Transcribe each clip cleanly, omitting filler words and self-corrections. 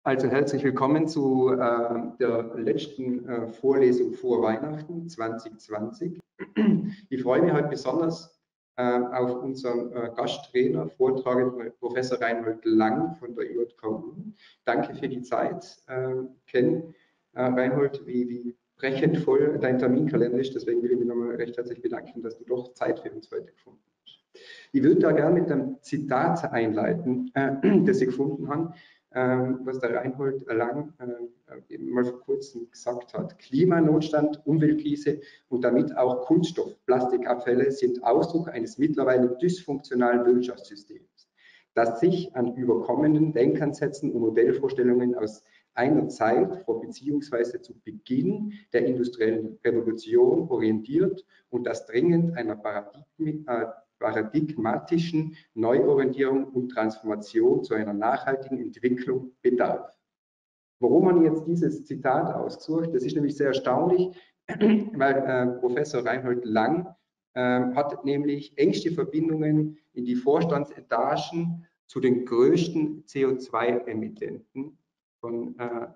Also herzlich willkommen zu der letzten Vorlesung vor Weihnachten 2020. Ich freue mich heute besonders auf unseren Gastredner, Vortragenden Professor Reinhold Lang von der JKU. Danke für die Zeit. Ken, Reinhold, wie brechend voll dein Terminkalender ist, deswegen will ich mich nochmal recht herzlich bedanken, dass du doch Zeit für uns heute gefunden hast. Ich würde da gerne mit einem Zitat einleiten, das ich gefunden habe, was der Reinhold Lang eben mal vor kurzem gesagt hat. Klimanotstand, Umweltkrise und damit auch Kunststoff, Plastikabfälle sind Ausdruck eines mittlerweile dysfunktionalen Wirtschaftssystems, das sich an überkommenen Denkansätzen und Modellvorstellungen aus einer Zeit vor beziehungsweise zu Beginn der industriellen Revolution orientiert und das dringend einer paradigmatischen Neuorientierung und Transformation zu einer nachhaltigen Entwicklung bedarf. Warum man jetzt dieses Zitat ausgesucht? Das ist nämlich sehr erstaunlich, weil Professor Reinhold Lang hat nämlich engste Verbindungen in die Vorstandsetagen zu den größten CO2-Emittenten von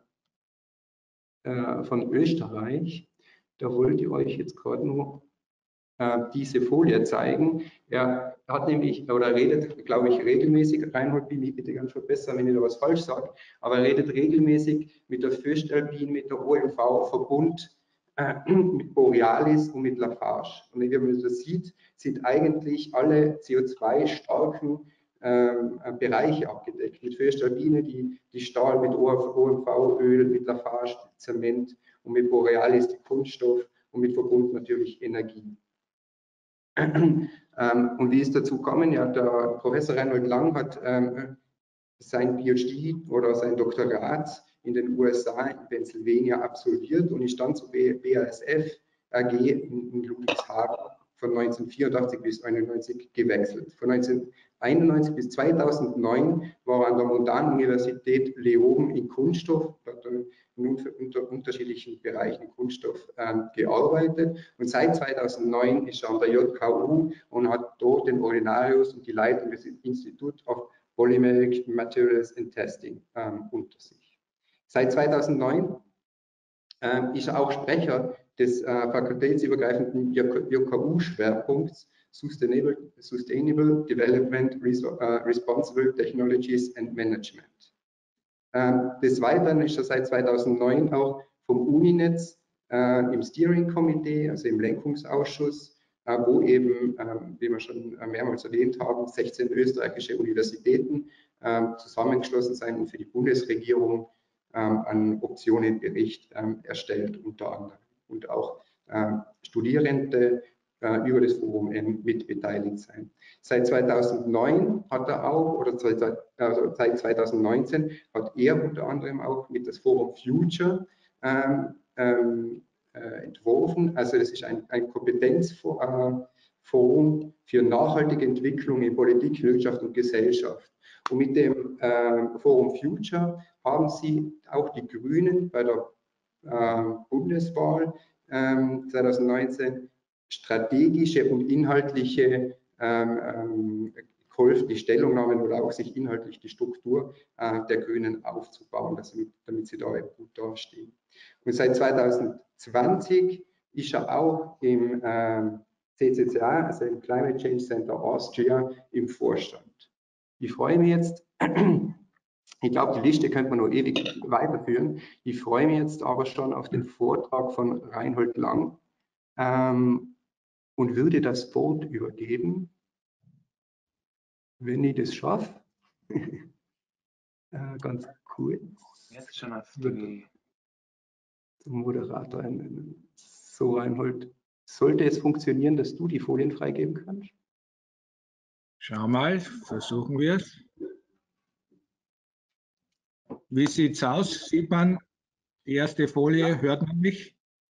Österreich. Da wollte ich euch jetzt gerade nur diese Folie zeigen. Er hat nämlich, oder redet, glaube ich, regelmäßig, Reinhold, bin ich bitte ganz verbessern, wenn ich da was falsch sage, aber er redet regelmäßig mit der Föstalpine, mit der OMV-Verbund, mit Borealis und mit Lafarge. Und wie man das sieht, sind eigentlich alle CO2-starken Bereiche abgedeckt. Mit Föstalpine die Stahl, mit OMV Öl, mit Lafarge Zement und mit Borealis die Kunststoff und mit Verbund natürlich Energie. Und wie ist dazu gekommen? Ja, der Professor Reinhold Lang hat sein PhD oder sein Doktorat in den USA in Pennsylvania absolviert und ist dann zur BASF AG in Ludwigshafen von 1984 bis 1991 gewechselt. Von 1991 bis 2009 war er an der Montanuniversität Leoben in Kunststoff, dort nun unter unterschiedlichen Bereichen Kunststoff gearbeitet, und seit 2009 ist er an der JKU und hat dort den Ordinarius und die Leitung des Institute of Polymeric Materials and Testing unter sich. Seit 2009 ist er auch Sprecher des fakultätsübergreifenden JKU-Schwerpunkts Sustainable Development, Responsible Technologies and Management. Des Weiteren ist er seit 2009 auch vom Uninetz im Steering Committee, also im Lenkungsausschuss, wo eben, wie wir schon mehrmals erwähnt haben, 16 österreichische Universitäten zusammengeschlossen sind und für die Bundesregierung einen Optionenbericht erstellt unter anderem und auch Studierende über das Forum N mit beteiligt sein. Seit 2009 hat er auch, oder seit 2019 hat er unter anderem auch mit das Forum Future entworfen. Also das ist ein Kompetenzforum für nachhaltige Entwicklung in Politik, Wirtschaft und Gesellschaft. Und mit dem Forum Future haben sie auch die Grünen bei der Bundeswahl 2019 strategische und inhaltliche geholfen, die Stellungnahmen oder auch sich inhaltlich die Struktur der Grünen aufzubauen, damit sie da gut dastehen. Und seit 2020 ist er auch im CCCA, also im Climate Change Center Austria, im Vorstand. Ich freue mich jetzt, ich glaube, die Liste könnte man noch ewig weiterführen. Ich freue mich jetzt aber schon auf den Vortrag von Reinhold Lang und würde das Wort übergeben, wenn ich das schaffe. Ganz kurz. Jetzt schon auf die zum Moderator. So, Reinhold, sollte es funktionieren, dass du die Folien freigeben kannst? Schau mal, versuchen wir es. Wie sieht es aus? Sieht man die erste Folie? Hört man mich?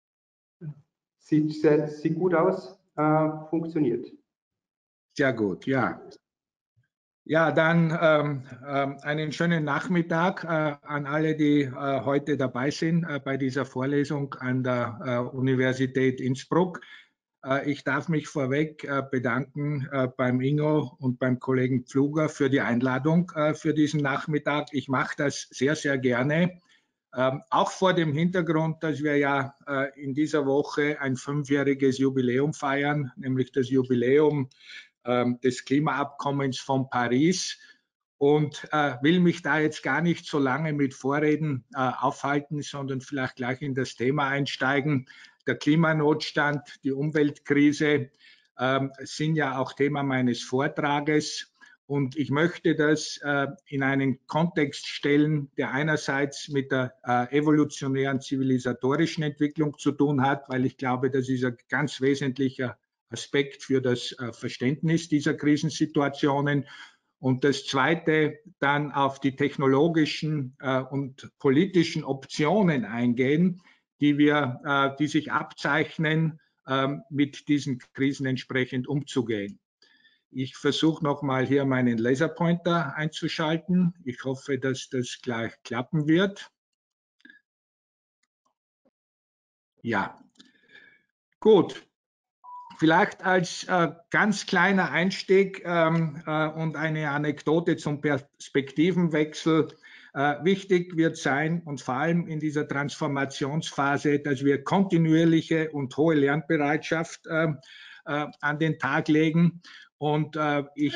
Sieht gut aus, funktioniert. Sehr gut, ja. Ja, dann einen schönen Nachmittag an alle, die heute dabei sind bei dieser Vorlesung an der Universität Innsbruck. Ich darf mich vorweg bedanken beim Ingo und beim Kollegen Pfluger für die Einladung für diesen Nachmittag. Ich mache das sehr, sehr gerne. Auch vor dem Hintergrund, dass wir ja in dieser Woche ein 5-jähriges Jubiläum feiern, nämlich das Jubiläum des Klimaabkommens von Paris. Und will mich da jetzt gar nicht so lange mit Vorreden aufhalten, sondern vielleicht gleich in das Thema einsteigen. Der Klimanotstand, die Umweltkrise sind ja auch Thema meines Vortrages. Und ich möchte das in einen Kontext stellen, der einerseits mit der evolutionären zivilisatorischen Entwicklung zu tun hat, weil ich glaube, das ist ein ganz wesentlicher Aspekt für das Verständnis dieser Krisensituationen. Und das Zweite dann auf die technologischen und politischen Optionen eingehen, die sich abzeichnen, mit diesen Krisen entsprechend umzugehen. Ich versuche nochmal hier meinen Laserpointer einzuschalten. Ich hoffe, dass das gleich klappen wird. Ja, gut. Vielleicht als ganz kleiner Einstieg und eine Anekdote zum Perspektivenwechsel. Wichtig wird sein, und vor allem in dieser Transformationsphase, dass wir kontinuierliche und hohe Lernbereitschaft an den Tag legen. Und ich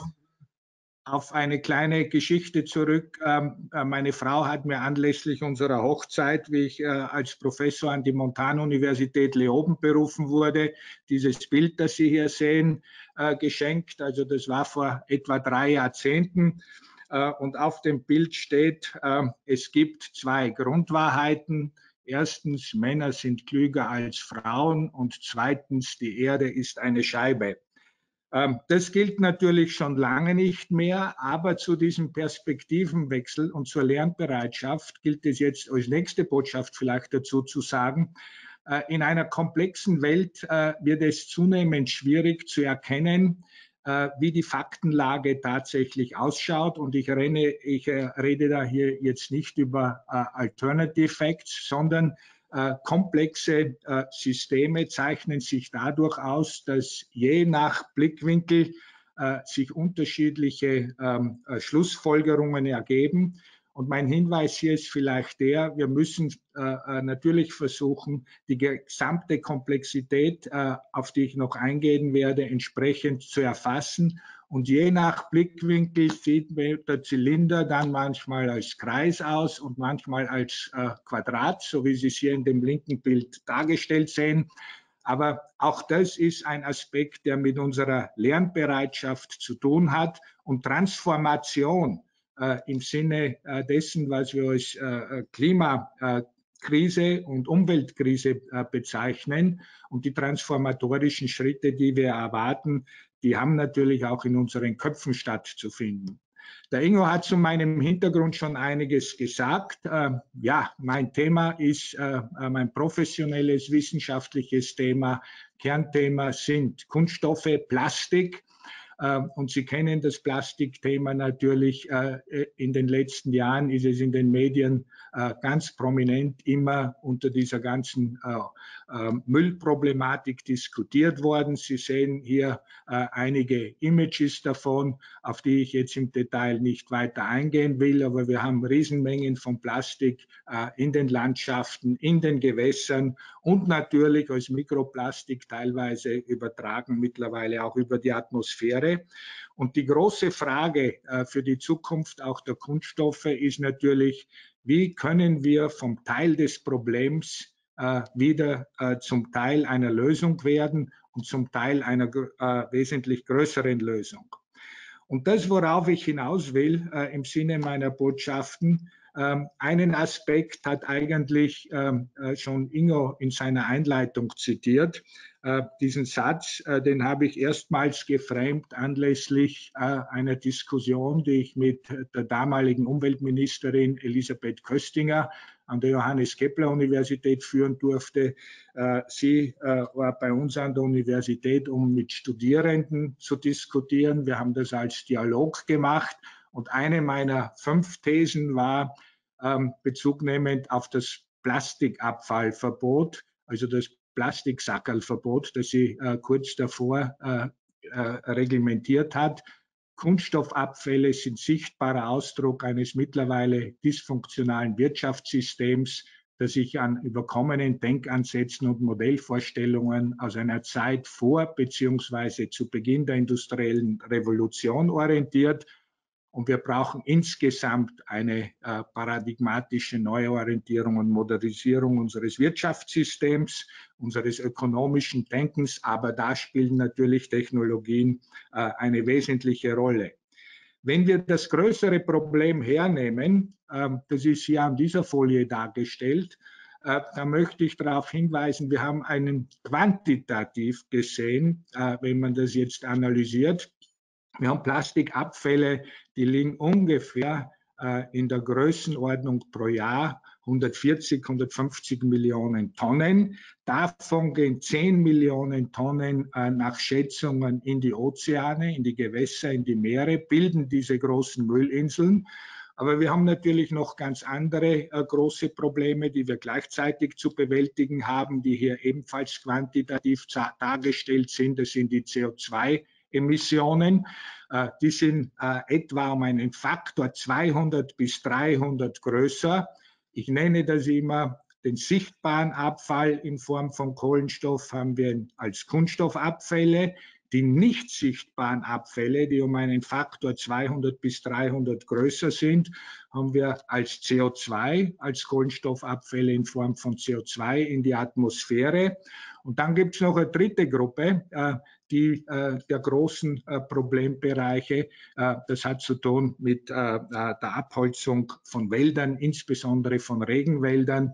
auf eine kleine Geschichte zurück. Meine Frau hat mir anlässlich unserer Hochzeit, wie ich als Professor an die Montanuniversität Leoben berufen wurde, dieses Bild, das Sie hier sehen, geschenkt. Also das war vor etwa 3 Jahrzehnten. Und auf dem Bild steht, es gibt 2 Grundwahrheiten. Erstens, Männer sind klüger als Frauen, und zweitens, die Erde ist eine Scheibe. Das gilt natürlich schon lange nicht mehr, aber zu diesem Perspektivenwechsel und zur Lernbereitschaft gilt es jetzt als nächste Botschaft vielleicht dazu zu sagen. In einer komplexen Welt wird es zunehmend schwierig zu erkennen, wie die Faktenlage tatsächlich ausschaut. Und ich rede da hier jetzt nicht über Alternative Facts, sondern komplexe Systeme zeichnen sich dadurch aus, dass je nach Blickwinkel sich unterschiedliche Schlussfolgerungen ergeben. Und mein Hinweis hier ist vielleicht der, wir müssen natürlich versuchen, die gesamte Komplexität, auf die ich noch eingehen werde, entsprechend zu erfassen. Und je nach Blickwinkel sieht der Zylinder dann manchmal als Kreis aus und manchmal als Quadrat, so wie Sie es hier in dem linken Bild dargestellt sehen. Aber auch das ist ein Aspekt, der mit unserer Lernbereitschaft zu tun hat. Und Transformation im Sinne dessen, was wir als Klimakrise und Umweltkrise bezeichnen, und die transformatorischen Schritte, die wir erwarten, die haben natürlich auch in unseren Köpfen stattzufinden. Der Ingo hat zu meinem Hintergrund schon einiges gesagt. Ja, mein Thema ist mein professionelles, wissenschaftliches Thema. Kernthema sind Kunststoffe, Plastik. Und Sie kennen das Plastikthema natürlich. In den letzten Jahren ist es in den Medien ganz prominent immer unter dieser ganzen Müllproblematik diskutiert worden. Sie sehen hier einige Images davon, auf die ich jetzt im Detail nicht weiter eingehen will, aber wir haben Riesenmengen von Plastik in den Landschaften, in den Gewässern und natürlich als Mikroplastik teilweise übertragen mittlerweile auch über die Atmosphäre. Und die große Frage für die Zukunft auch der Kunststoffe ist natürlich, wie können wir vom Teil des Problems wieder zum Teil einer Lösung werden und zum Teil einer wesentlich größeren Lösung. Und das, worauf ich hinaus will im Sinne meiner Botschaften, einen Aspekt hat eigentlich schon Ingo in seiner Einleitung zitiert. Diesen Satz, den habe ich erstmals geframed anlässlich einer Diskussion, die ich mit der damaligen Umweltministerin Elisabeth Köstinger an der Johannes-Kepler-Universität führen durfte. Sie war bei uns an der Universität, um mit Studierenden zu diskutieren. Wir haben das als Dialog gemacht. Und eine meiner 5 Thesen war, bezugnehmend auf das Plastikabfallverbot, also das Plastiksackerlverbot, das sie kurz davor reglementiert hat. Kunststoffabfälle sind sichtbarer Ausdruck eines mittlerweile dysfunktionalen Wirtschaftssystems, das sich an überkommenen Denkansätzen und Modellvorstellungen aus einer Zeit vor bzw. zu Beginn der industriellen Revolution orientiert. Und wir brauchen insgesamt eine paradigmatische Neuorientierung und Modernisierung unseres Wirtschaftssystems, unseres ökonomischen Denkens, aber da spielen natürlich Technologien eine wesentliche Rolle. Wenn wir das größere Problem hernehmen, das ist hier an dieser Folie dargestellt, da möchte ich darauf hinweisen, wir haben einen quantitativ gesehen, wenn man das jetzt analysiert, wir haben Plastikabfälle, die liegen ungefähr in der Größenordnung pro Jahr 140, 150 Millionen Tonnen. Davon gehen 10 Millionen Tonnen nach Schätzungen in die Ozeane, in die Gewässer, in die Meere, bilden diese großen Müllinseln. Aber wir haben natürlich noch ganz andere große Probleme, die wir gleichzeitig zu bewältigen haben, die hier ebenfalls quantitativ dargestellt sind. Das sind die CO2-Emissionen. Die sind etwa um einen Faktor 200 bis 300 größer. Ich nenne das immer den sichtbaren Abfall in Form von Kohlenstoff haben wir als Kunststoffabfälle. Die nicht sichtbaren Abfälle, die um einen Faktor 200 bis 300 größer sind, haben wir als CO2, als Kohlenstoffabfälle in Form von CO2 in die Atmosphäre. Und dann gibt es noch eine dritte Gruppe, der großen Problembereiche. Das hat zu tun mit der Abholzung von Wäldern, insbesondere von Regenwäldern,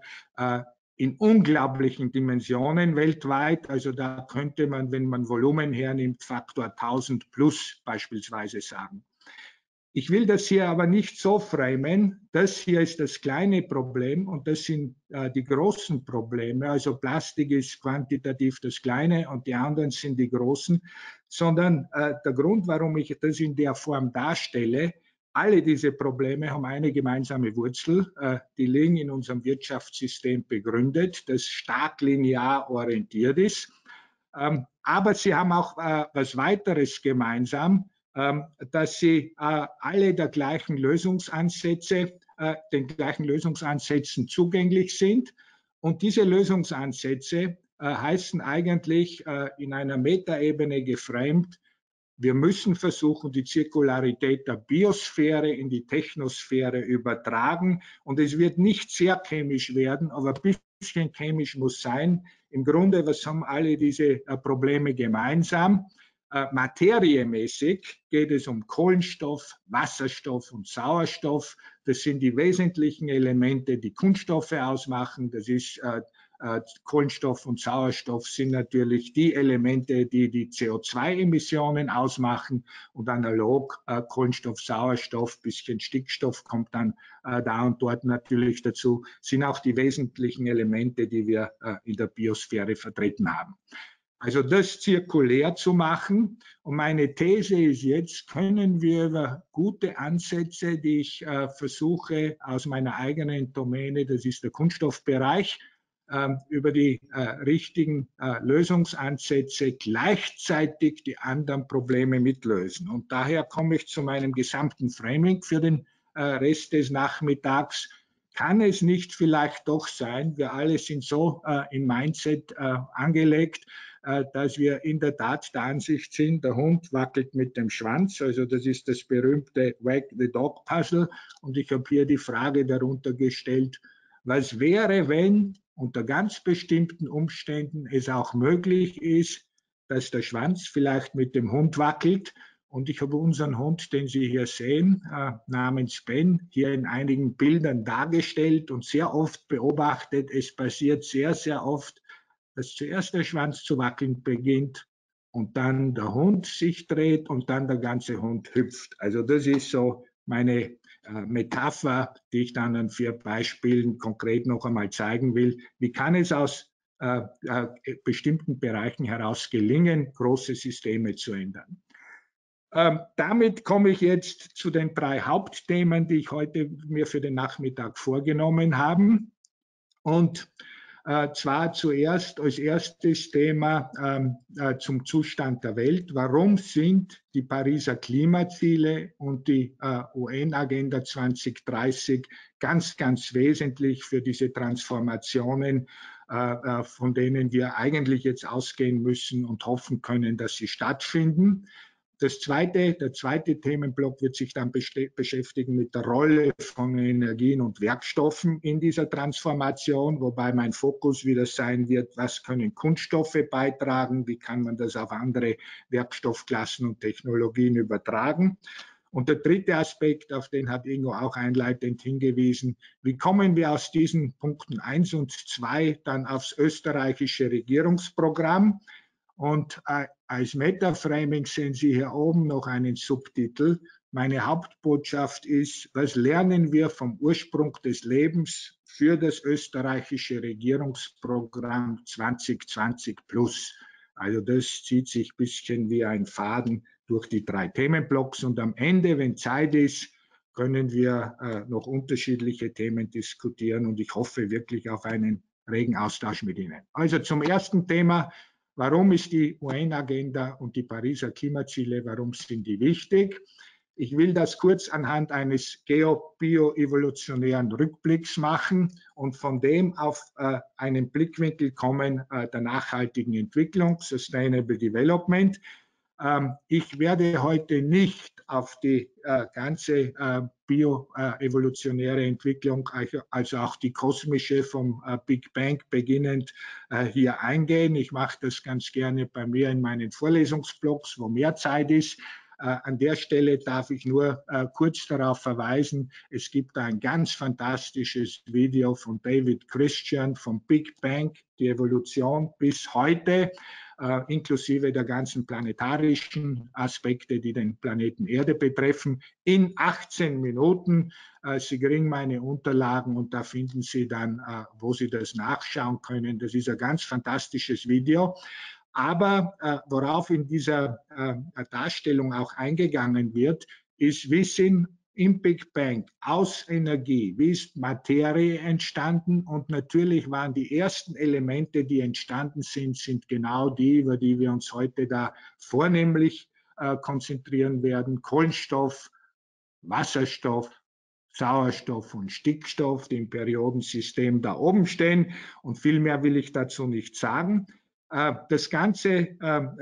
in unglaublichen Dimensionen weltweit. Also da könnte man, wenn man Volumen hernimmt, Faktor 1000 plus beispielsweise sagen. Ich will das hier aber nicht so framen. Das hier ist das kleine Problem und das sind die großen Probleme. Also Plastik ist quantitativ das Kleine und die anderen sind die großen. Sondern der Grund, warum ich das in der Form darstelle, alle diese Probleme haben eine gemeinsame Wurzel. Die liegen in unserem Wirtschaftssystem begründet, das stark linear orientiert ist. Aber sie haben auch was weiteres gemeinsam, dass sie alle den gleichen Lösungsansätzen zugänglich sind. Und diese Lösungsansätze heißen eigentlich in einer Metaebene geframed, wir müssen versuchen, die Zirkularität der Biosphäre in die Technosphäre übertragen. Und es wird nicht sehr chemisch werden, aber ein bisschen chemisch muss sein. Im Grunde, was haben alle diese Probleme gemeinsam? Materiemäßig geht es um Kohlenstoff, Wasserstoff und Sauerstoff. Das sind die wesentlichen Elemente, die Kunststoffe ausmachen. Das ist Kohlenstoff und Sauerstoff sind natürlich die Elemente, die die CO2-Emissionen ausmachen und analog Kohlenstoff, Sauerstoff, bisschen Stickstoff kommt dann da und dort natürlich dazu, sind auch die wesentlichen Elemente, die wir in der Biosphäre vertreten haben. Also das zirkulär zu machen. Und meine These ist jetzt, können wir über gute Ansätze, die ich versuche aus meiner eigenen Domäne, das ist der Kunststoffbereich, über die richtigen Lösungsansätze gleichzeitig die anderen Probleme mitlösen. Und daher komme ich zu meinem gesamten Framing für den Rest des Nachmittags. Kann es nicht vielleicht doch sein, wir alle sind so im Mindset angelegt, dass wir in der Tat der Ansicht sind, der Hund wackelt mit dem Schwanz, also das ist das berühmte Wag the Dog Puzzle. Und ich habe hier die Frage darunter gestellt, was wäre, wenn unter ganz bestimmten Umständen es auch möglich ist, dass der Schwanz vielleicht mit dem Hund wackelt. Und ich habe unseren Hund, den Sie hier sehen, namens Ben, hier in einigen Bildern dargestellt und sehr oft beobachtet. Es passiert sehr, sehr oft, dass zuerst der Schwanz zu wackeln beginnt und dann der Hund sich dreht und dann der ganze Hund hüpft. Also das ist so meine Metapher, die ich dann an 4 Beispielen konkret noch einmal zeigen will. Wie kann es aus bestimmten Bereichen heraus gelingen, große Systeme zu ändern? Damit komme ich jetzt zu den 3 Hauptthemen, die ich heute mir für den Nachmittag vorgenommen habe. Und zwar zuerst als erstes Thema zum Zustand der Welt. Warum sind die Pariser Klimaziele und die UN-Agenda 2030 ganz, ganz wesentlich für diese Transformationen, von denen wir eigentlich jetzt ausgehen müssen und hoffen können, dass sie stattfinden? Der zweite Themenblock wird sich dann beschäftigen mit der Rolle von Energien und Werkstoffen in dieser Transformation, wobei mein Fokus wieder sein wird, was können Kunststoffe beitragen, wie kann man das auf andere Werkstoffklassen und Technologien übertragen. Und der dritte Aspekt, auf den hat Ingo auch einleitend hingewiesen, wie kommen wir aus diesen Punkten 1 und 2 dann aufs österreichische Regierungsprogramm? Und als Metaframing sehen Sie hier oben noch einen Subtitel. Meine Hauptbotschaft ist, was lernen wir vom Ursprung des Lebens für das österreichische Regierungsprogramm 2020 plus? Also das zieht sich ein bisschen wie ein Faden durch die 3 Themenblocks. Und am Ende, wenn Zeit ist, können wir noch unterschiedliche Themen diskutieren. Und ich hoffe wirklich auf einen regen Austausch mit Ihnen. Also zum ersten Thema. Warum ist die UN-Agenda und die Pariser Klimaziele, warum sind die wichtig? Ich will das kurz anhand eines bioevolutionären Rückblicks machen und von dem auf einen Blickwinkel kommen der nachhaltigen Entwicklung, Sustainable Development. Ich werde heute nicht auf die ganze bioevolutionäre Entwicklung, also auch die kosmische vom Big Bang beginnend, hier eingehen. Ich mache das ganz gerne bei mir in meinen Vorlesungsblocks, wo mehr Zeit ist. An der Stelle darf ich nur kurz darauf verweisen, es gibt ein ganz fantastisches Video von David Christian vom Big Bang, die Evolution bis heute, inklusive der ganzen planetarischen Aspekte, die den Planeten Erde betreffen, in 18 Minuten. Sie kriegen meine Unterlagen und da finden Sie dann, wo Sie das nachschauen können. Das ist ein ganz fantastisches Video. Aber worauf in dieser Darstellung auch eingegangen wird, ist, wie sind im Big Bang aus Energie, wie ist Materie entstanden? Und natürlich waren die ersten Elemente, die entstanden sind genau die, über die wir uns heute da vornehmlich konzentrieren werden. Kohlenstoff, Wasserstoff, Sauerstoff und Stickstoff, die im Periodensystem da oben stehen. Und viel mehr will ich dazu nicht sagen. Das Ganze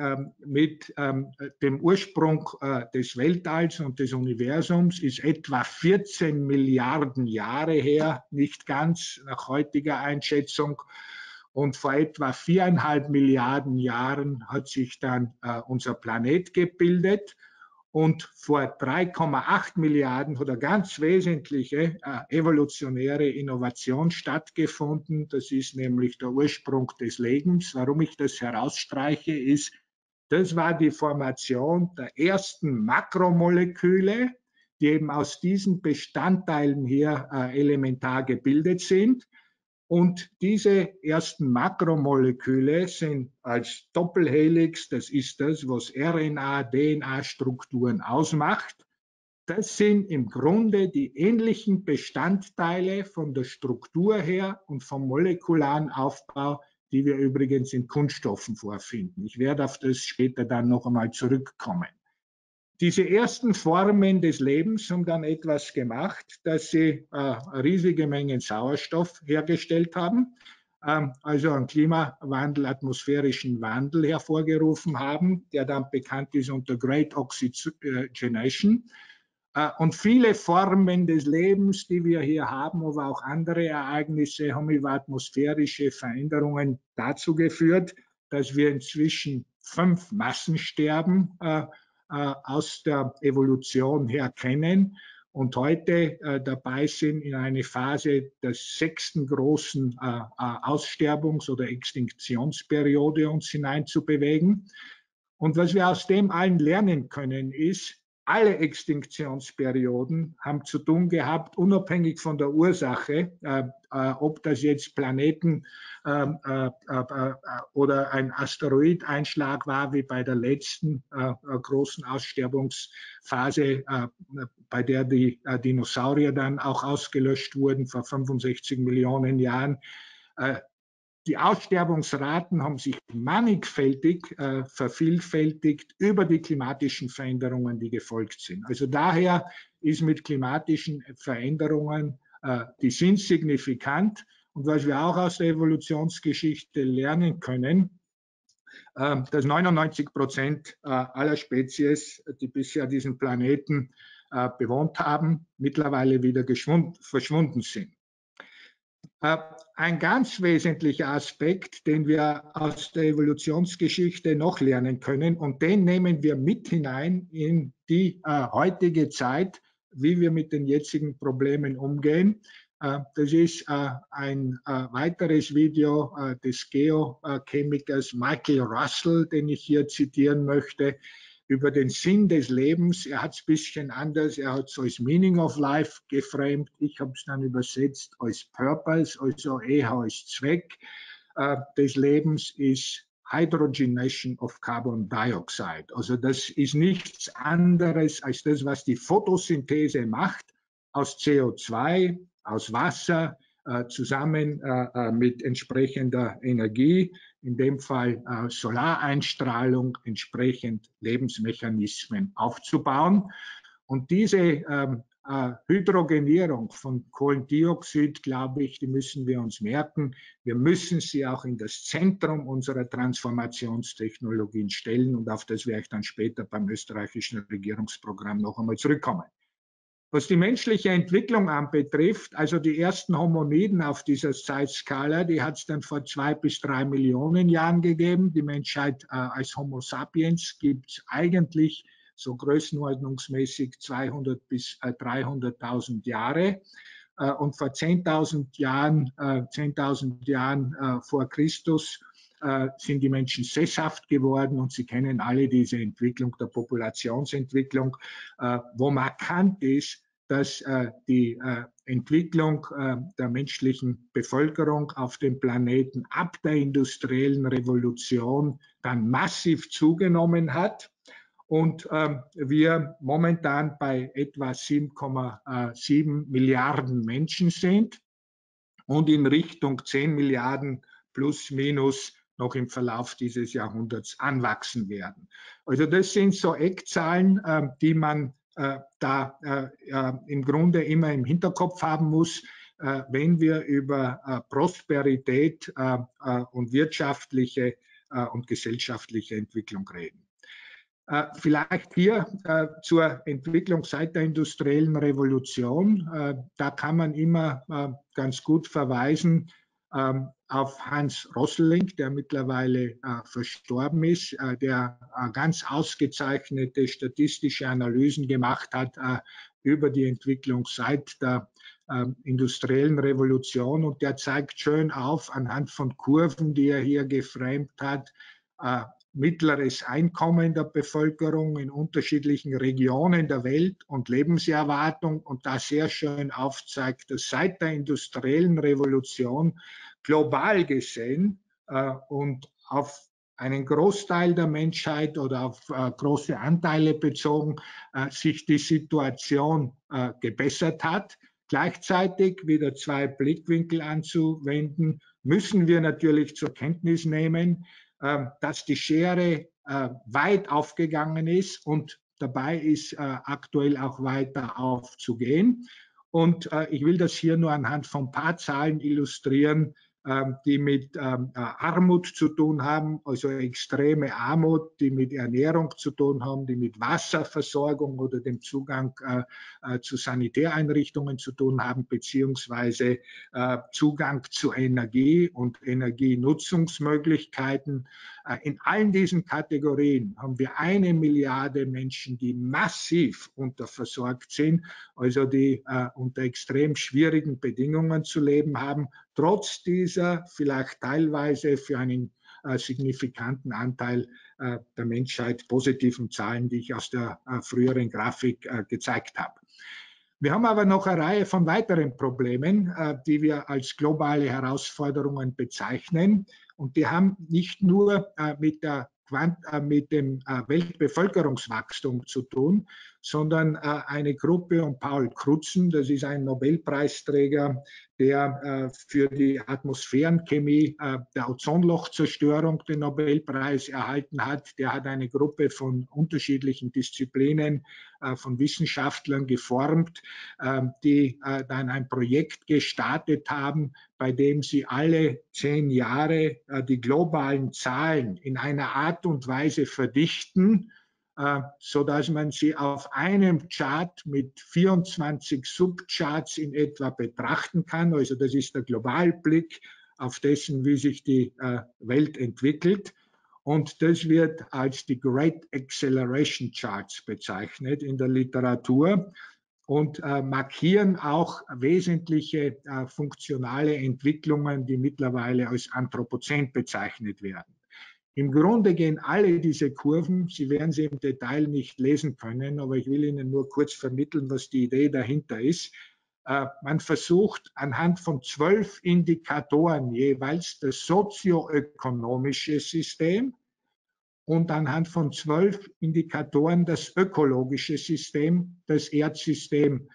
mit dem Ursprung des Weltalls und des Universums ist etwa 14 Milliarden Jahre her, nicht ganz nach heutiger Einschätzung. Und vor etwa 4,5 Milliarden Jahren hat sich dann unser Planet gebildet. Und vor 3,8 Milliarden hat eine ganz wesentliche evolutionäre Innovation stattgefunden. Das ist nämlich der Ursprung des Lebens. Warum ich das herausstreiche, ist, das war die Formation der ersten Makromoleküle, die eben aus diesen Bestandteilen hier elementar gebildet sind. Und diese ersten Makromoleküle sind als Doppelhelix, das ist das, was RNA, DNA-Strukturen ausmacht. Das sind im Grunde die ähnlichen Bestandteile von der Struktur her und vom molekularen Aufbau, die wir übrigens in Kunststoffen vorfinden. Ich werde auf das später dann noch einmal zurückkommen. Diese ersten Formen des Lebens haben dann etwas gemacht, dass sie riesige Mengen Sauerstoff hergestellt haben, also einen Klimawandel, atmosphärischen Wandel hervorgerufen haben, der dann bekannt ist unter Great Oxygenation. Und viele Formen des Lebens, die wir hier haben, aber auch andere Ereignisse, haben über atmosphärische Veränderungen dazu geführt, dass wir inzwischen 5 Massensterben aus der Evolution her kennen und heute dabei sind, in eine Phase der 6. großen Aussterbungs- oder Extinktionsperiode uns hineinzubewegen. Und was wir aus dem allen lernen können, ist, alle Extinktionsperioden haben zu tun gehabt, unabhängig von der Ursache, ob das jetzt Planeten oder ein Asteroideinschlag war, wie bei der letzten großen Aussterbungsphase, bei der die Dinosaurier dann auch ausgelöscht wurden vor 65 Millionen Jahren. Die Aussterbungsraten haben sich mannigfältig vervielfältigt über die klimatischen Veränderungen, die gefolgt sind. Also daher ist mit klimatischen Veränderungen, die sind signifikant. Und was wir auch aus der Evolutionsgeschichte lernen können, dass 99% aller Spezies, die bisher diesen Planeten bewohnt haben, mittlerweile wieder verschwunden sind. Ein ganz wesentlicher Aspekt, den wir aus der Evolutionsgeschichte noch lernen können, und den nehmen wir mit hinein in die heutige Zeit, wie wir mit den jetzigen Problemen umgehen. Das ist ein weiteres Video des Geochemikers Michael Russell, den ich hier zitieren möchte, über den Sinn des Lebens. Er hat es ein bisschen anders, er hat es als Meaning of Life geframed. Ich habe es dann übersetzt als Purpose, also eher als Zweck des Lebens ist Hydrogenation of Carbon Dioxide. Also das ist nichts anderes als das, was die Photosynthese macht aus CO2, aus Wasser, zusammen mit entsprechender Energie, in dem Fall Solareinstrahlung, entsprechend Lebensmechanismen aufzubauen. Und diese Hydrogenierung von Kohlendioxid, glaube ich, die müssen wir uns merken. Wir müssen sie auch in das Zentrum unserer Transformationstechnologien stellen, und auf das werde ich dann später beim österreichischen Regierungsprogramm noch einmal zurückkommen. Was die menschliche Entwicklung anbetrifft, also die ersten Hominiden auf dieser Zeitskala, die hat es dann vor 2 bis 3 Millionen Jahren gegeben. Die Menschheit als Homo sapiens gibt es eigentlich so größenordnungsmäßig 200 bis 300.000 Jahre. Und vor 10.000 Jahren vor Christus sind die Menschen sesshaft geworden, und Sie kennen alle diese Entwicklung der Populationsentwicklung, wo markant ist, dass die Entwicklung der menschlichen Bevölkerung auf dem Planeten ab der industriellen Revolution dann massiv zugenommen hat und wir momentan bei etwa 7,7 Milliarden Menschen sind und in Richtung 10 Milliarden plus minus noch im Verlauf dieses Jahrhunderts anwachsen werden. Also das sind so Eckzahlen, die man da im Grunde immer im Hinterkopf haben muss, wenn wir über Prosperität und wirtschaftliche und gesellschaftliche Entwicklung reden. Vielleicht hier zur Entwicklung seit der industriellen Revolution. Da kann man immer ganz gut verweisen auf Hans Rosling, der mittlerweile verstorben ist, der ganz ausgezeichnete statistische Analysen gemacht hat über die Entwicklung seit der industriellen Revolution. Und der zeigt schön auf, anhand von Kurven, die er hier geframed hat, mittleres Einkommen der Bevölkerung in unterschiedlichen Regionen der Welt und Lebenserwartung, und da sehr schön aufzeigt, dass seit der industriellen Revolution global gesehen und auf einen Großteil der Menschheit oder auf große Anteile bezogen sich die Situation gebessert hat. Gleichzeitig wieder 2 Blickwinkel anzuwenden, müssen wir natürlich zur Kenntnis nehmen, dass die Schere weit aufgegangen ist und dabei ist aktuell auch weiter aufzugehen. Und ich will das hier nur anhand von ein paar Zahlen illustrieren, die mit Armut zu tun haben, also extreme Armut, die mit Ernährung zu tun haben, die mit Wasserversorgung oder dem Zugang zu Sanitäreinrichtungen zu tun haben, beziehungsweise Zugang zu Energie und Energienutzungsmöglichkeiten. In allen diesen Kategorien haben wir 1 Milliarde Menschen, die massiv unterversorgt sind, also die unter extrem schwierigen Bedingungen zu leben haben, trotz dieser vielleicht teilweise für einen signifikanten Anteil der Menschheit positiven Zahlen, die ich aus der früheren Grafik gezeigt habe. Wir haben aber noch eine Reihe von weiteren Problemen, die wir als globale Herausforderungen bezeichnen. Und die haben nicht nur mit dem Weltbevölkerungswachstum zu tun, sondern eine Gruppe um Paul Crutzen, das ist ein Nobelpreisträger, der für die Atmosphärenchemie der Ozonlochzerstörung den Nobelpreis erhalten hat. Der hat eine Gruppe von unterschiedlichen Disziplinen von Wissenschaftlern geformt, die dann ein Projekt gestartet haben, bei dem sie alle 10 Jahre die globalen Zahlen in einer Art und Weise verdichten, sodass man sie auf einem Chart mit 24 Subcharts in etwa betrachten kann. Also das ist der Globalblick auf dessen, wie sich die Welt entwickelt. Und das wird als die Great Acceleration Charts bezeichnet in der Literatur und markieren auch wesentliche funktionale Entwicklungen, die mittlerweile als Anthropozän bezeichnet werden. Im Grunde gehen alle diese Kurven, Sie werden sie im Detail nicht lesen können, aber ich will Ihnen nur kurz vermitteln, was die Idee dahinter ist. Man versucht anhand von 12 Indikatoren jeweils das sozioökonomische System und anhand von 12 Indikatoren das ökologische System, das Erdsystem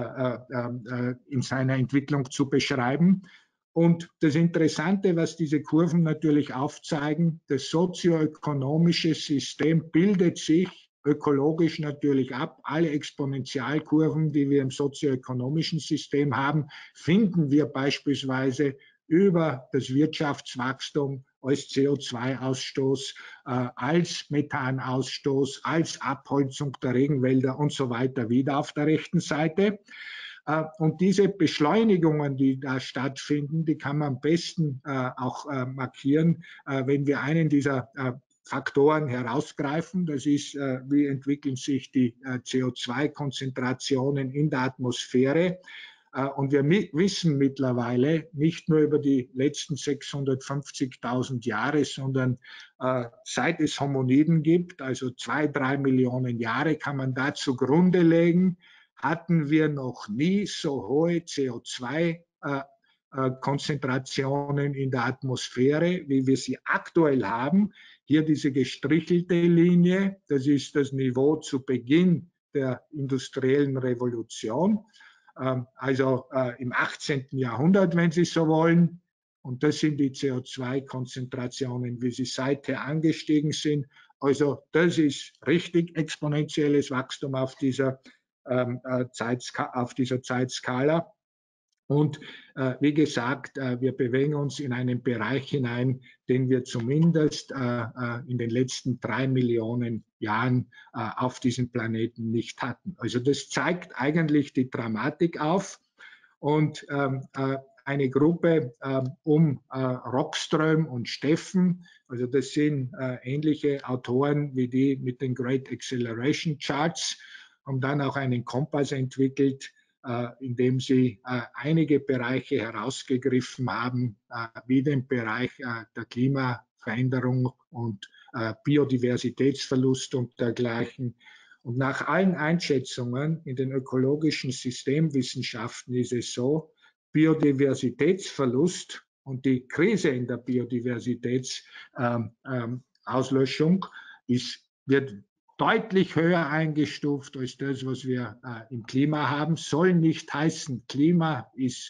in seiner Entwicklung zu beschreiben. Und das Interessante, was diese Kurven natürlich aufzeigen, das sozioökonomische System bildet sich ökologisch natürlich ab. Alle Exponentialkurven, die wir im sozioökonomischen System haben, finden wir beispielsweise über das Wirtschaftswachstum als CO2-Ausstoß, als Methanausstoß, als Abholzung der Regenwälder und so weiter wieder auf der rechten Seite. Und diese Beschleunigungen, die da stattfinden, die kann man am besten auch markieren, wenn wir einen dieser Faktoren herausgreifen. Das ist, wie entwickeln sich die CO2-Konzentrationen in der Atmosphäre. Und wir wissen mittlerweile nicht nur über die letzten 650.000 Jahre, sondern seit es Hominiden gibt, also 2-3 Millionen Jahre, kann man da zugrunde legen, hatten wir noch nie so hohe CO2-Konzentrationen in der Atmosphäre, wie wir sie aktuell haben. Hier diese gestrichelte Linie, das ist das Niveau zu Beginn der industriellen Revolution, also im 18. Jahrhundert, wenn Sie so wollen. Und das sind die CO2-Konzentrationen, wie sie seither angestiegen sind. Also das ist richtig exponentielles Wachstum auf dieser Zeitskala. Und wie gesagt, wir bewegen uns in einen Bereich hinein, den wir zumindest in den letzten 3 Millionen Jahren auf diesem Planeten nicht hatten. Also das zeigt eigentlich die Dramatik auf. Und eine Gruppe um Rockström und Steffen, also das sind ähnliche Autoren wie die mit den Great Acceleration Charts, haben dann auch einen Kompass entwickelt, indem sie einige Bereiche herausgegriffen haben, wie den Bereich der Klimaveränderung und Biodiversitätsverlust und dergleichen. Und nach allen Einschätzungen in den ökologischen Systemwissenschaften ist es so, Biodiversitätsverlust und die Krise in der Biodiversitätsauslöschung wird deutlich höher eingestuft als das, was wir im Klima haben. Soll nicht heißen, Klima ist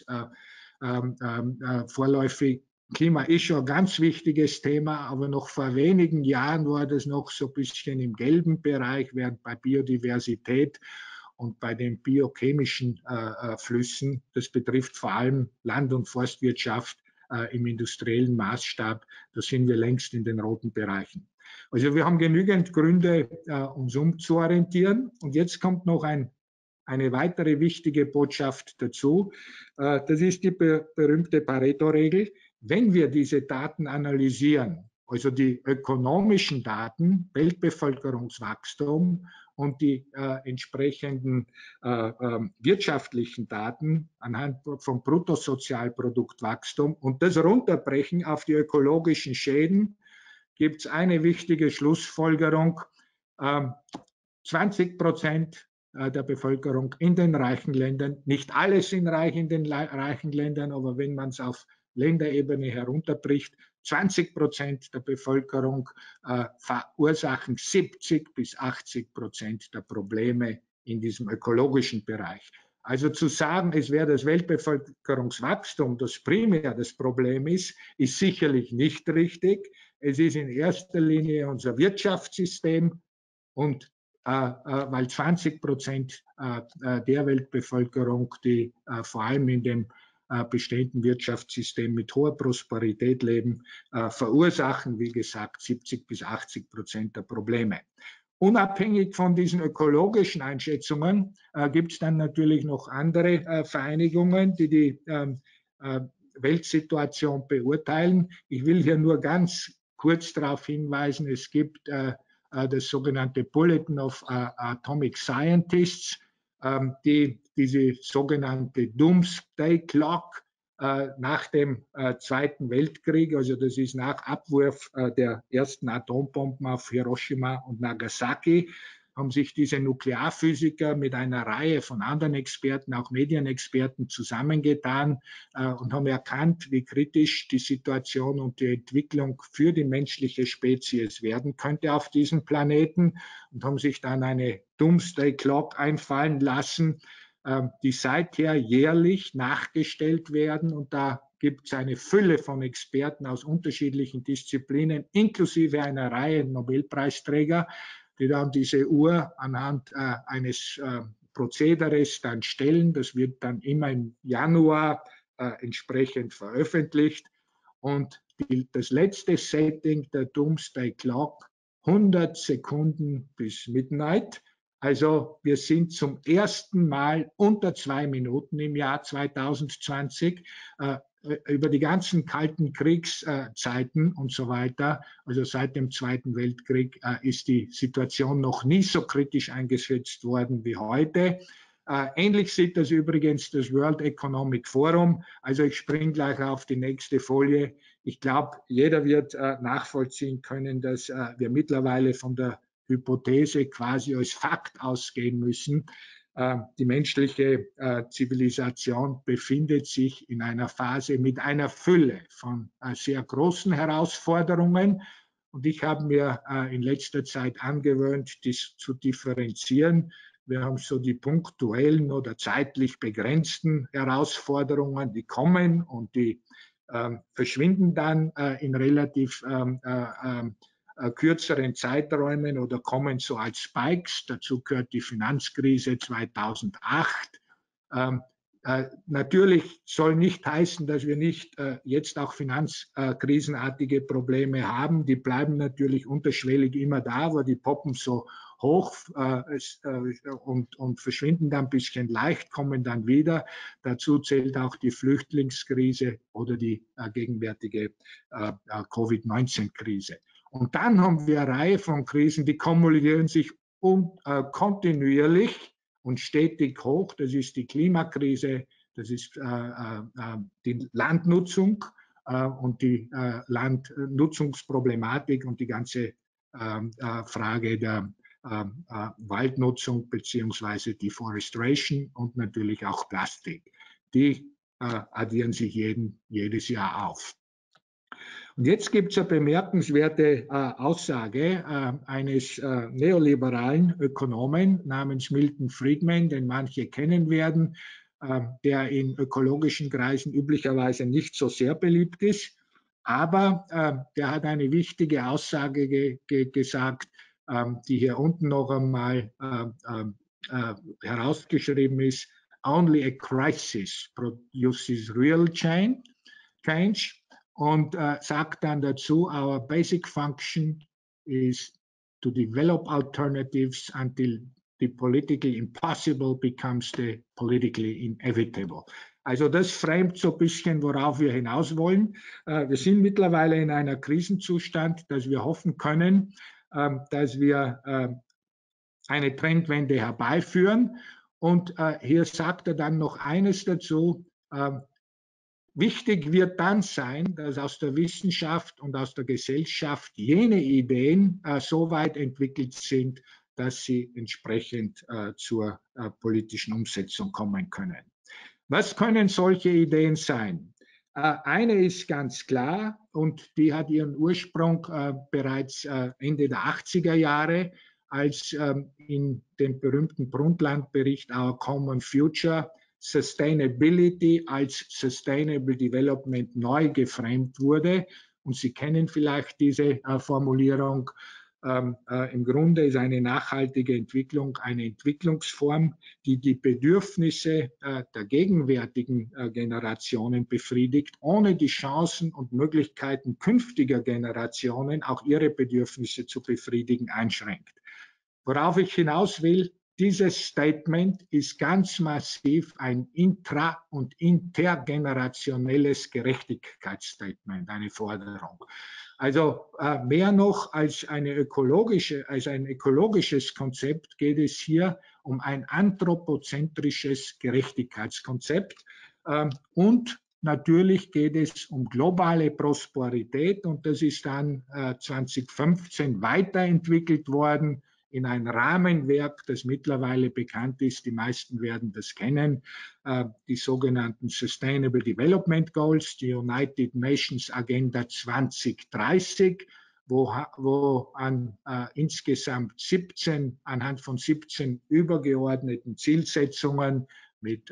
vorläufig. Klima ist schon ein ganz wichtiges Thema, aber noch vor wenigen Jahren war das noch so ein bisschen im gelben Bereich, während bei Biodiversität und bei den biochemischen Flüssen, das betrifft vor allem Land- und Forstwirtschaft im industriellen Maßstab, da sind wir längst in den roten Bereichen. Also wir haben genügend Gründe, uns umzuorientieren. Und jetzt kommt noch eine weitere wichtige Botschaft dazu. Das ist die berühmte Pareto-Regel. Wenn wir diese Daten analysieren, also die ökonomischen Daten, Weltbevölkerungswachstum und die entsprechenden wirtschaftlichen Daten anhand vom Bruttosozialproduktwachstum und das runterbrechen auf die ökologischen Schäden, gibt es eine wichtige Schlussfolgerung. 20% der Bevölkerung in den reichen Ländern, nicht alle sind reich in den reichen Ländern, aber wenn man es auf Länderebene herunterbricht, 20% der Bevölkerung verursachen 70 bis 80% der Probleme in diesem ökologischen Bereich. Also zu sagen, es wäre das Weltbevölkerungswachstum, das primär das Problem ist sicherlich nicht richtig. Es ist in erster Linie unser Wirtschaftssystem und weil 20% der Weltbevölkerung, die vor allem in dem bestehenden Wirtschaftssystem mit hoher Prosperität leben, verursachen, wie gesagt, 70-80% der Probleme. Unabhängig von diesen ökologischen Einschätzungen gibt es dann natürlich noch andere Vereinigungen, die die Weltsituation beurteilen. Ich will hier nur ganz kurz darauf hinweisen, es gibt das sogenannte Bulletin of Atomic Scientists, die diese sogenannte Doomsday Clock nach dem Zweiten Weltkrieg, also das ist nach Abwurf der ersten Atombomben auf Hiroshima und Nagasaki, haben sich diese Nuklearphysiker mit einer Reihe von anderen Experten, auch Medienexperten, zusammengetan und haben erkannt, wie kritisch die Situation und die Entwicklung für die menschliche Spezies werden könnte auf diesem Planeten und haben sich dann eine Doomsday Clock einfallen lassen, die seither jährlich nachgestellt werden. Und da gibt es eine Fülle von Experten aus unterschiedlichen Disziplinen, inklusive einer Reihe Nobelpreisträger, die dann diese Uhr anhand eines Prozederes dann stellen. Das wird dann immer im Januar entsprechend veröffentlicht. Und das letzte Setting der Doomsday Clock, 100 Sekunden bis Midnight. Also wir sind zum ersten Mal unter 2 Minuten im Jahr 2020. Über die ganzen kalten Kriegszeiten und so weiter, also seit dem Zweiten Weltkrieg, ist die Situation noch nie so kritisch eingeschätzt worden wie heute. Ähnlich sieht das übrigens das World Economic Forum. Also ich springe gleich auf die nächste Folie. Ich glaube, jeder wird nachvollziehen können, dass wir mittlerweile von der Hypothese quasi als Fakt ausgehen müssen. Die menschliche Zivilisation befindet sich in einer Phase mit einer Fülle von sehr großen Herausforderungen. Und ich habe mir in letzter Zeit angewöhnt, dies zu differenzieren. Wir haben so die punktuellen oder zeitlich begrenzten Herausforderungen, die kommen und die verschwinden dann in relativ kürzeren Zeiträumen oder kommen so als Spikes. Dazu gehört die Finanzkrise 2008. Natürlich soll nicht heißen, dass wir nicht jetzt auch finanzkrisenartige Probleme haben. Die bleiben natürlich unterschwellig immer da, aber die poppen so hoch und verschwinden dann ein bisschen leicht, kommen dann wieder. Dazu zählt auch die Flüchtlingskrise oder die gegenwärtige Covid-19-Krise. Und dann haben wir eine Reihe von Krisen, die kumulieren sich kontinuierlich und stetig hoch. Das ist die Klimakrise, das ist die Landnutzung und die Landnutzungsproblematik und die ganze Frage der Waldnutzung bzw. Deforestation und natürlich auch Plastik. Die addieren sich jedes Jahr auf. Und jetzt gibt es eine bemerkenswerte Aussage eines neoliberalen Ökonomen namens Milton Friedman, den manche kennen werden, der in ökologischen Kreisen üblicherweise nicht so sehr beliebt ist. Aber der hat eine wichtige Aussage gesagt, die hier unten noch einmal herausgeschrieben ist: Only a crisis produces real change. Und sagt dann dazu, our basic function is to develop alternatives until the politically impossible becomes the politically inevitable. Also das framet so ein bisschen, worauf wir hinaus wollen. Wir sind mittlerweile in einer Krisenzustand, dass wir hoffen können, dass wir eine Trendwende herbeiführen. Und hier sagt er dann noch eines dazu: Wichtig wird dann sein, dass aus der Wissenschaft und aus der Gesellschaft jene Ideen so weit entwickelt sind, dass sie entsprechend zur politischen Umsetzung kommen können. Was können solche Ideen sein? Eine ist ganz klar und die hat ihren Ursprung bereits Ende der 80er Jahre, als in dem berühmten Brundtland-Bericht Our Common Future Sustainability als Sustainable Development neu geframed wurde. Und Sie kennen vielleicht diese Formulierung. Im Grunde ist eine nachhaltige Entwicklung eine Entwicklungsform, die die Bedürfnisse der gegenwärtigen Generationen befriedigt, ohne die Chancen und Möglichkeiten künftiger Generationen, auch ihre Bedürfnisse zu befriedigen, einschränkt. Worauf ich hinaus will, dieses Statement ist ganz massiv ein intra- und intergenerationelles Gerechtigkeitsstatement, eine Forderung. Also mehr noch als ein ökologisches Konzept geht es hier um ein anthropozentrisches Gerechtigkeitskonzept. Und natürlich geht es um globale Prosperität und das ist dann 2015 weiterentwickelt worden in ein Rahmenwerk, das mittlerweile bekannt ist. Die meisten werden das kennen, die sogenannten Sustainable Development Goals, die United Nations Agenda 2030, wo insgesamt anhand von 17 übergeordneten Zielsetzungen mit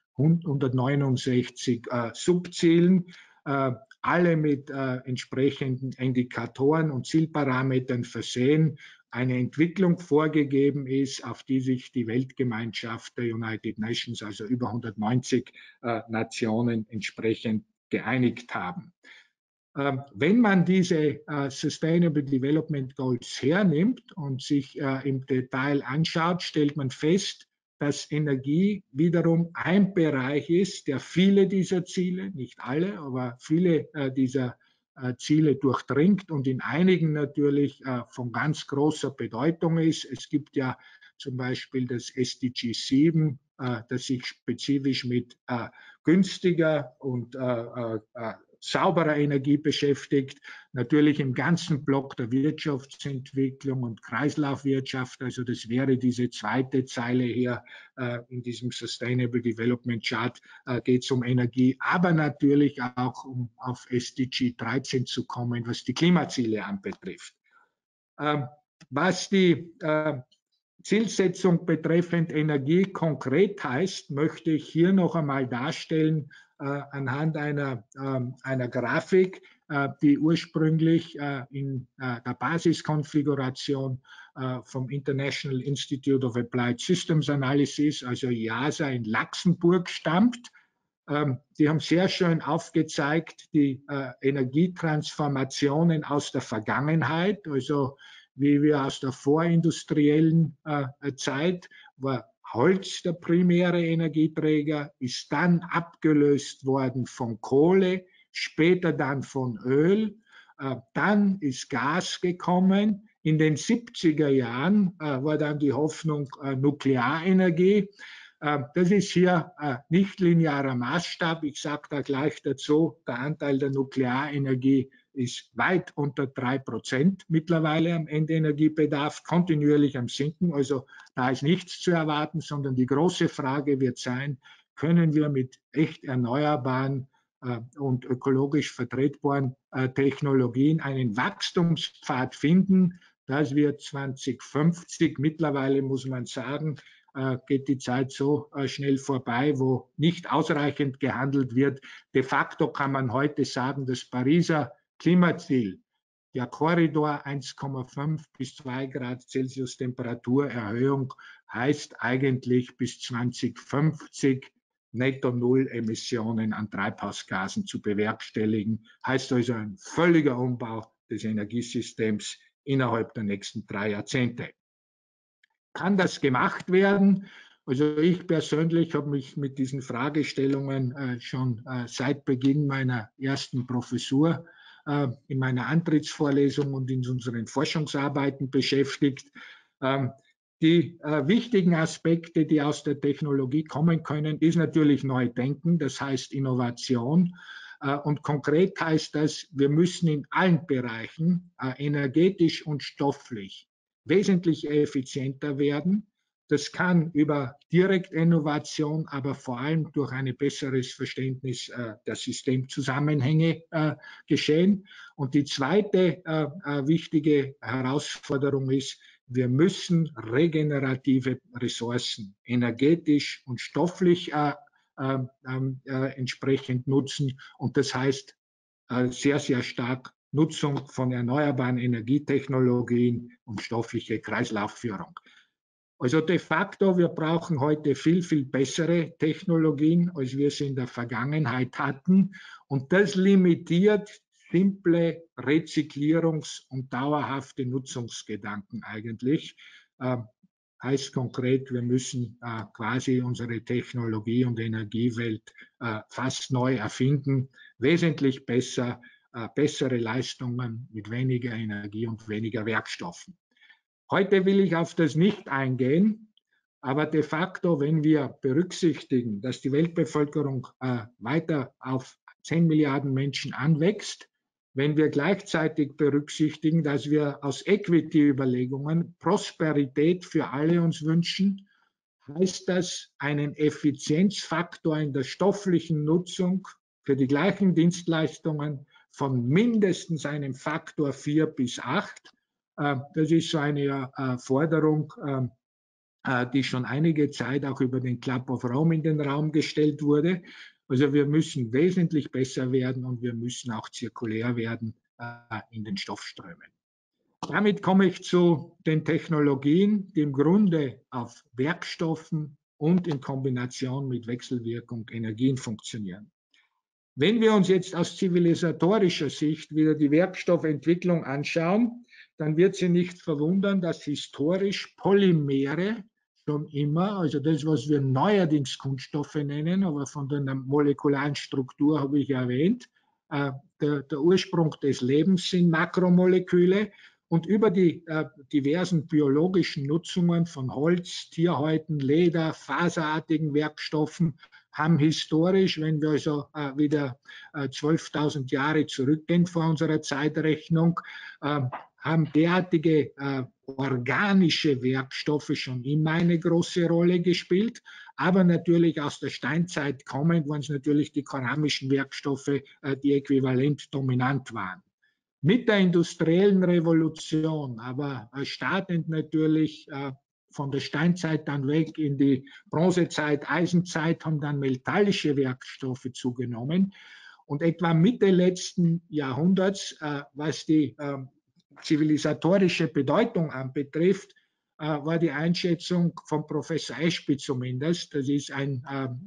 169 Subzielen, alle mit entsprechenden Indikatoren und Zielparametern versehen, eine Entwicklung vorgegeben ist, auf die sich die Weltgemeinschaft der United Nations, also über 190 Nationen, entsprechend geeinigt haben. Wenn man diese Sustainable Development Goals hernimmt und sich im Detail anschaut, stellt man fest, dass Energie wiederum ein Bereich ist, der viele dieser Ziele, nicht alle, aber viele dieser Ziele durchdringt und in einigen natürlich von ganz großer Bedeutung ist. Es gibt ja zum Beispiel das SDG 7, das sich spezifisch mit günstiger und sauberer Energie beschäftigt, natürlich im ganzen Block der Wirtschaftsentwicklung und Kreislaufwirtschaft. Also das wäre diese zweite Zeile hier in diesem Sustainable Development Chart, geht es um Energie, aber natürlich auch um auf SDG 13 zu kommen, was die Klimaziele anbetrifft. Was die Zielsetzung betreffend Energie konkret heißt, möchte ich hier noch einmal darstellen anhand einer Grafik, die ursprünglich in der Basiskonfiguration vom International Institute of Applied Systems Analysis, also IASA in Luxemburg, stammt. Die haben sehr schön aufgezeigt, die Energietransformationen aus der Vergangenheit, also wie wir aus der vorindustriellen Zeit war Holz der primäre Energieträger, ist dann abgelöst worden von Kohle, später dann von Öl, dann ist Gas gekommen. In den 70er Jahren war dann die Hoffnung Nuklearenergie. Das ist hier nicht linearer Maßstab. Ich sage da gleich dazu, der Anteil der Nuklearenergie ist weit unter 3% mittlerweile am Endeenergiebedarf, kontinuierlich am Sinken. Also da ist nichts zu erwarten, sondern die große Frage wird sein, können wir mit echt erneuerbaren und ökologisch vertretbaren Technologien einen Wachstumspfad finden, dass wir 2050, mittlerweile muss man sagen, geht die Zeit so schnell vorbei, wo nicht ausreichend gehandelt wird. De facto kann man heute sagen, das Pariser Klimaziel, der Korridor 1,5 bis 2 Grad Celsius Temperaturerhöhung, heißt eigentlich bis 2050 netto Null Emissionen an Treibhausgasen zu bewerkstelligen. Heißt also ein völliger Umbau des Energiesystems innerhalb der nächsten 3 Jahrzehnte. Kann das gemacht werden? Also ich persönlich habe mich mit diesen Fragestellungen schon seit Beginn meiner ersten Professur in meiner Antrittsvorlesung und in unseren Forschungsarbeiten beschäftigt. Die wichtigen Aspekte, die aus der Technologie kommen können, ist natürlich Neudenken, das heißt Innovation. Und konkret heißt das, wir müssen in allen Bereichen energetisch und stofflich wesentlich effizienter werden. Das kann über Direktinnovation, aber vor allem durch ein besseres Verständnis der Systemzusammenhänge geschehen. Und die zweite wichtige Herausforderung ist, wir müssen regenerative Ressourcen energetisch und stofflich entsprechend nutzen. Und das heißt sehr, sehr stark Nutzung von erneuerbaren Energietechnologien und stoffliche Kreislaufführung. Also de facto, wir brauchen heute viel, viel bessere Technologien, als wir es in der Vergangenheit hatten. Und das limitiert simple Rezyklierungs- und dauerhafte Nutzungsgedanken eigentlich. Heißt konkret, wir müssen quasi unsere Technologie- und Energiewelt fast neu erfinden, wesentlich besser, bessere Leistungen mit weniger Energie und weniger Werkstoffen. Heute will ich auf das nicht eingehen, aber de facto, wenn wir berücksichtigen, dass die Weltbevölkerung weiter auf 10 Milliarden Menschen anwächst, wenn wir gleichzeitig berücksichtigen, dass wir aus Equity-Überlegungen Prosperität für alle uns wünschen, heißt das einen Effizienzfaktor in der stofflichen Nutzung für die gleichen Dienstleistungen von mindestens einem Faktor 4 bis 8. Das ist so eine Forderung, die schon einige Zeit auch über den Club of Rome in den Raum gestellt wurde. Also wir müssen wesentlich besser werden und wir müssen auch zirkulär werden in den Stoffströmen. Damit komme ich zu den Technologien, die im Grunde auf Werkstoffen und in Kombination mit Wechselwirkung Energien funktionieren. Wenn wir uns jetzt aus zivilisatorischer Sicht wieder die Werkstoffentwicklung anschauen, dann wird Sie nicht verwundern, dass historisch Polymere schon immer, also das, was wir neuerdings Kunststoffe nennen, aber von der molekularen Struktur habe ich erwähnt, der Ursprung des Lebens sind Makromoleküle und über die diversen biologischen Nutzungen von Holz, Tierhäuten, Leder, faserartigen Werkstoffen haben historisch, wenn wir also wieder 12.000 Jahre zurückgehen vor unserer Zeitrechnung, haben derartige organische Werkstoffe schon immer eine große Rolle gespielt. Aber natürlich aus der Steinzeit kommend waren es natürlich die keramischen Werkstoffe, die äquivalent dominant waren. Mit der industriellen Revolution, aber startend natürlich von der Steinzeit dann weg in die Bronzezeit, Eisenzeit, haben dann metallische Werkstoffe zugenommen. Und etwa Mitte letzten Jahrhunderts, was die zivilisatorische Bedeutung anbetrifft, war die Einschätzung von Professor Ashby zumindest, das ist ein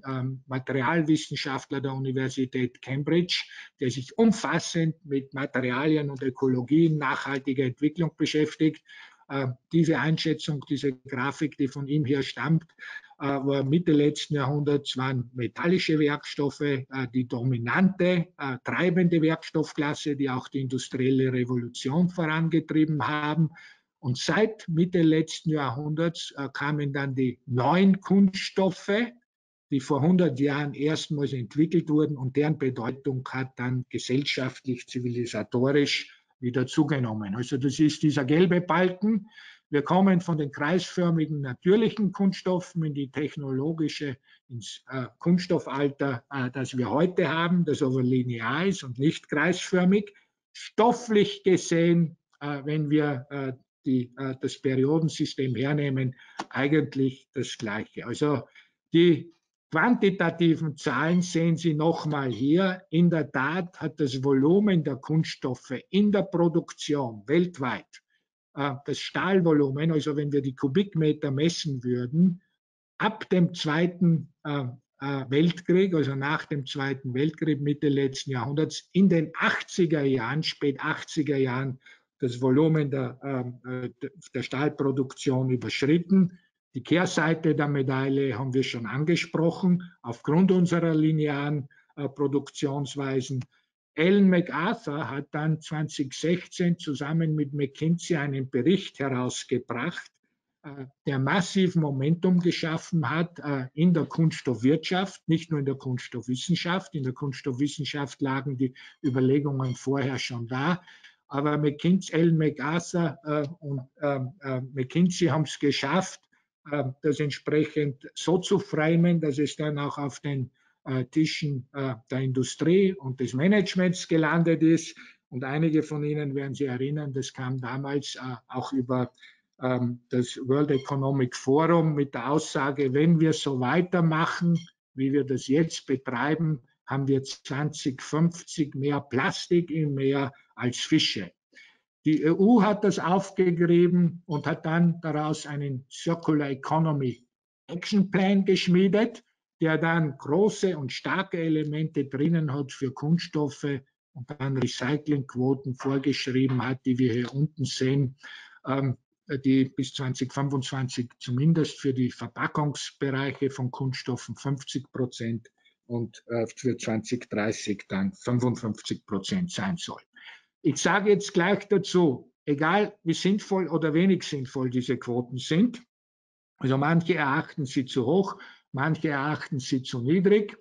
Materialwissenschaftler der Universität Cambridge, der sich umfassend mit Materialien und Ökologie in nachhaltiger Entwicklung beschäftigt. Diese Einschätzung, diese Grafik, die von ihm hier stammt, war Mitte letzten Jahrhunderts, waren metallische Werkstoffe die dominante, treibende Werkstoffklasse, die auch die industrielle Revolution vorangetrieben haben. Und seit Mitte letzten Jahrhunderts kamen dann die neuen Kunststoffe, die vor 100 Jahren erstmals entwickelt wurden und deren Bedeutung hat dann gesellschaftlich, zivilisatorisch wieder zugenommen. Also das ist dieser gelbe Balken. Wir kommen von den kreisförmigen natürlichen Kunststoffen in die technologische, ins Kunststoffalter, das wir heute haben, das aber linear ist und nicht kreisförmig. Stofflich gesehen, wenn wir das Periodensystem hernehmen, eigentlich das Gleiche. Also die quantitativen Zahlen sehen Sie nochmal hier. In der Tat hat das Volumen der Kunststoffe in der Produktion weltweit, das Stahlvolumen, also wenn wir die Kubikmeter messen würden, ab dem Zweiten Weltkrieg, also nach dem Zweiten Weltkrieg, Mitte letzten Jahrhunderts, in den 80er Jahren, spät 80er Jahren, das Volumen der Stahlproduktion überschritten. Die Kehrseite der Medaille haben wir schon angesprochen, aufgrund unserer linearen Produktionsweisen. Ellen MacArthur hat dann 2016 zusammen mit McKinsey einen Bericht herausgebracht, der massiv Momentum geschaffen hat in der Kunststoffwirtschaft, nicht nur in der Kunststoffwissenschaft. In der Kunststoffwissenschaft lagen die Überlegungen vorher schon da. Aber Ellen MacArthur und McKinsey haben es geschafft, das entsprechend so zu framen, dass es dann auch auf den Tischen der Industrie und des Managements gelandet ist. Und einige von Ihnen werden sich erinnern, das kam damals auch über das World Economic Forum mit der Aussage, wenn wir so weitermachen, wie wir das jetzt betreiben, haben wir 2050 mehr Plastik im Meer als Fische. Die EU hat das aufgegriffen und hat dann daraus einen Circular Economy Action Plan geschmiedet, der dann große und starke Elemente drinnen hat für Kunststoffe und dann Recyclingquoten vorgeschrieben hat, die wir hier unten sehen, die bis 2025 zumindest für die Verpackungsbereiche von Kunststoffen 50% und für 2030 dann 55% sein soll. Ich sage jetzt gleich dazu, egal wie sinnvoll oder wenig sinnvoll diese Quoten sind, also manche erachten sie zu hoch, manche erachten sie zu niedrig,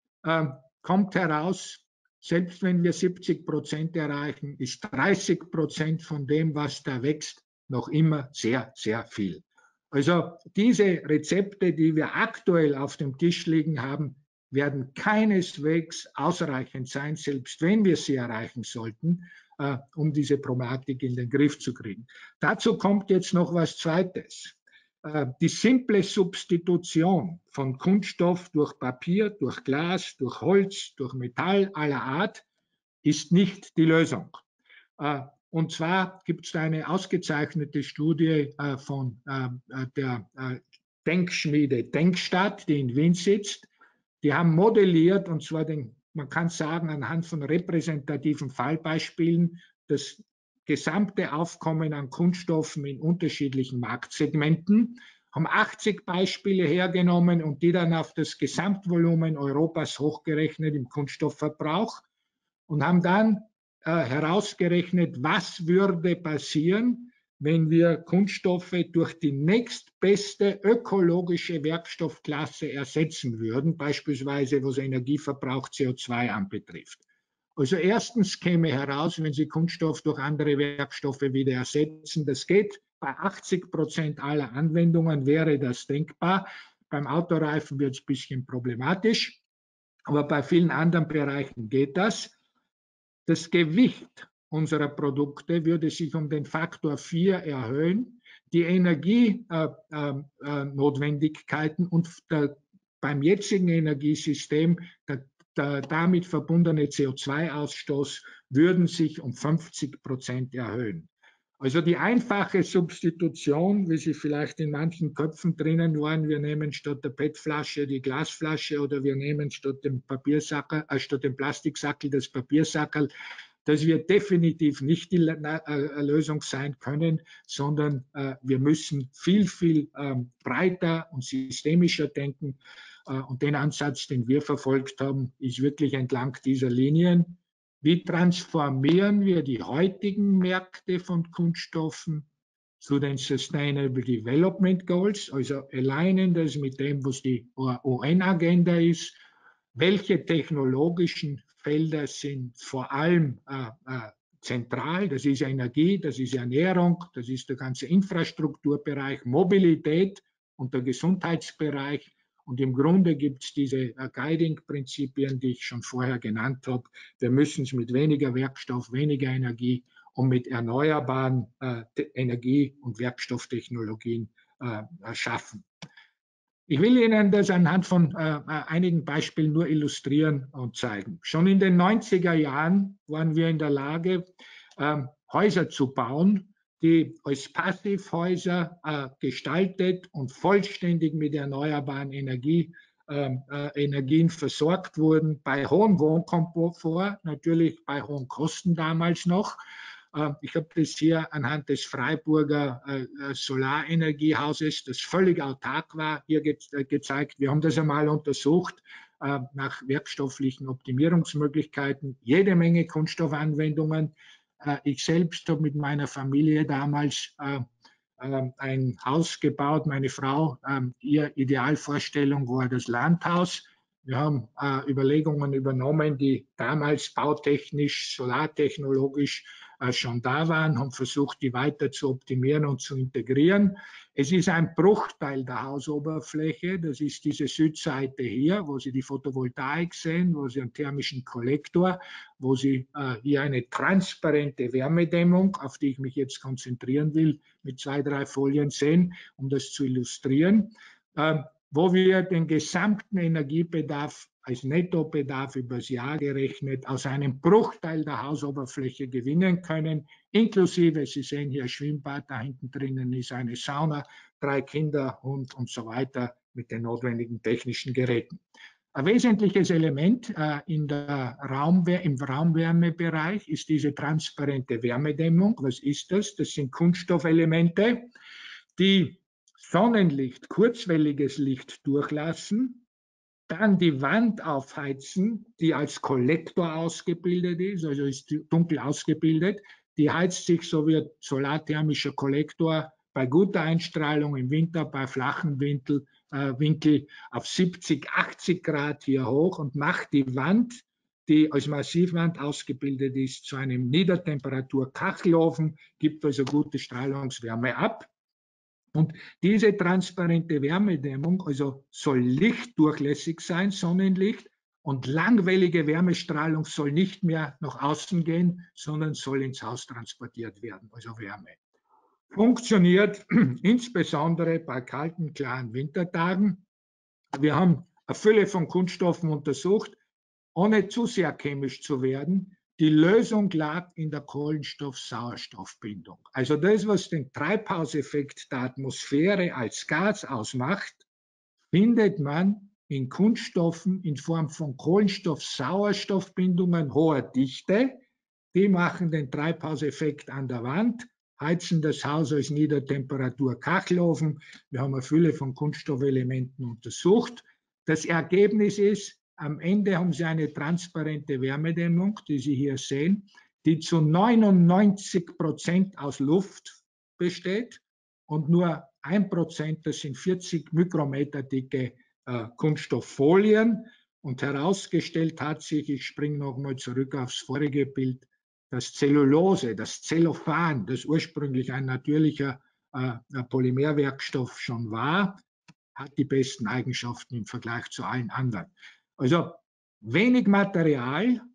kommt heraus, selbst wenn wir 70% erreichen, ist 30% von dem, was da wächst, noch immer sehr, sehr viel. Also diese Rezepte, die wir aktuell auf dem Tisch liegen haben, werden keineswegs ausreichend sein, selbst wenn wir sie erreichen sollten, um diese Problematik in den Griff zu kriegen. Dazu kommt jetzt noch was Zweites. Die simple Substitution von Kunststoff durch Papier, durch Glas, durch Holz, durch Metall aller Art ist nicht die Lösung. Und zwar gibt es eine ausgezeichnete Studie von der Denkschmiede Denkstadt, die in Wien sitzt. Die haben modelliert, und zwar man kann sagen, anhand von repräsentativen Fallbeispielen, das gesamte Aufkommen an Kunststoffen in unterschiedlichen Marktsegmenten, haben 80 Beispiele hergenommen und die dann auf das Gesamtvolumen Europas hochgerechnet im Kunststoffverbrauch und haben dann herausgerechnet, was würde passieren, wenn wir Kunststoffe durch die nächstbeste ökologische Werkstoffklasse ersetzen würden, beispielsweise was Energieverbrauch CO2 anbetrifft. Also erstens käme heraus, wenn Sie Kunststoff durch andere Werkstoffe wieder ersetzen, das geht. Bei 80% aller Anwendungen wäre das denkbar. Beim Autoreifen wird es ein bisschen problematisch, aber bei vielen anderen Bereichen geht das. Das Gewicht unserer Produkte würde sich um den Faktor 4 erhöhen. Die Energienotwendigkeiten und beim jetzigen Energiesystem der damit verbundene CO2-Ausstoß würden sich um 50% erhöhen. Also die einfache Substitution, wie sie vielleicht in manchen Köpfen drinnen waren, wir nehmen statt der PET-Flasche die Glasflasche oder wir nehmen statt dem Plastiksackel das Papiersackel, das wird definitiv nicht die Lösung sein können, sondern wir müssen viel, viel breiter und systemischer denken. Und den Ansatz, den wir verfolgt haben, ist wirklich entlang dieser Linien. Wie transformieren wir die heutigen Märkte von Kunststoffen zu den Sustainable Development Goals, also alignen das mit dem, was die UN-Agenda ist? Welche technologischen Felder sind vor allem zentral? Das ist Energie, das ist Ernährung, das ist der ganze Infrastrukturbereich, Mobilität und der Gesundheitsbereich. Und im Grunde gibt es diese Guiding-Prinzipien, die ich schon vorher genannt habe. Wir müssen es mit weniger Werkstoff, weniger Energie und mit erneuerbaren Energie- und Werkstofftechnologien schaffen. Ich will Ihnen das anhand von einigen Beispielen nur illustrieren und zeigen. Schon in den 90er Jahren waren wir in der Lage, Häuser zu bauen, die als Passivhäuser gestaltet und vollständig mit erneuerbaren Energien versorgt wurden, bei hohem Wohnkomfort, natürlich bei hohen Kosten damals noch. Ich habe das hier anhand des Freiburger Solarenergiehauses, das völlig autark war, hier gezeigt. Wir haben das einmal untersucht nach werkstofflichen Optimierungsmöglichkeiten, jede Menge Kunststoffanwendungen. Ich selbst habe mit meiner Familie damals ein Haus gebaut. Meine Frau, ihre Idealvorstellung war das Landhaus. Wir haben Überlegungen übernommen, die damals bautechnisch, solartechnologisch schon da waren, haben versucht, die weiter zu optimieren und zu integrieren. Es ist ein Bruchteil der Hausoberfläche, das ist diese Südseite hier, wo Sie die Photovoltaik sehen, wo Sie einen thermischen Kollektor, wo Sie hier eine transparente Wärmedämmung, auf die ich mich jetzt konzentrieren will, mit 2, 3 Folien sehen, um das zu illustrieren, wo wir den gesamten Energiebedarf als Nettobedarf übers Jahr gerechnet aus einem Bruchteil der Hausoberfläche gewinnen können, inklusive, Sie sehen hier Schwimmbad, da hinten drinnen ist eine Sauna, 3 Kinder, Hund und so weiter mit den notwendigen technischen Geräten. Ein wesentliches Element im Raumwärmebereich ist diese transparente Wärmedämmung. Was ist das? Das sind Kunststoffelemente, die Sonnenlicht, kurzwelliges Licht durchlassen, dann die Wand aufheizen, die als Kollektor ausgebildet ist, also ist dunkel ausgebildet. Die heizt sich, so wie ein solarthermischer Kollektor, bei guter Einstrahlung im Winter, bei flachen Winkel auf 70, 80 Grad hier hoch und macht die Wand, die als Massivwand ausgebildet ist, zu einem Niedertemperatur-Kachelofen, gibt also gute Strahlungswärme ab. Und diese transparente Wärmedämmung also soll lichtdurchlässig sein, Sonnenlicht, und langwellige Wärmestrahlung soll nicht mehr nach außen gehen, sondern soll ins Haus transportiert werden, also Wärme. Funktioniert insbesondere bei kalten, klaren Wintertagen. Wir haben eine Fülle von Kunststoffen untersucht, ohne zu sehr chemisch zu werden. Die Lösung lag in der Kohlenstoff-Sauerstoffbindung. Also das, was den Treibhauseffekt der Atmosphäre als Gas ausmacht, findet man in Kunststoffen in Form von Kohlenstoff-Sauerstoffbindungen hoher Dichte. Die machen den Treibhauseffekt an der Wand, heizen das Haus als Niedertemperatur-Kachelofen. Wir haben eine Fülle von Kunststoffelementen untersucht. Das Ergebnis ist, am Ende haben Sie eine transparente Wärmedämmung, die Sie hier sehen, die zu 99% aus Luft besteht und nur 1%, das sind 40 Mikrometer dicke Kunststofffolien. Und herausgestellt hat sich, ich springe nochmal zurück aufs vorige Bild, dass Zellulose, das Zellophan, das ursprünglich ein natürlicher Polymerwerkstoff schon war, hat die besten Eigenschaften im Vergleich zu allen anderen. Also wenig Material,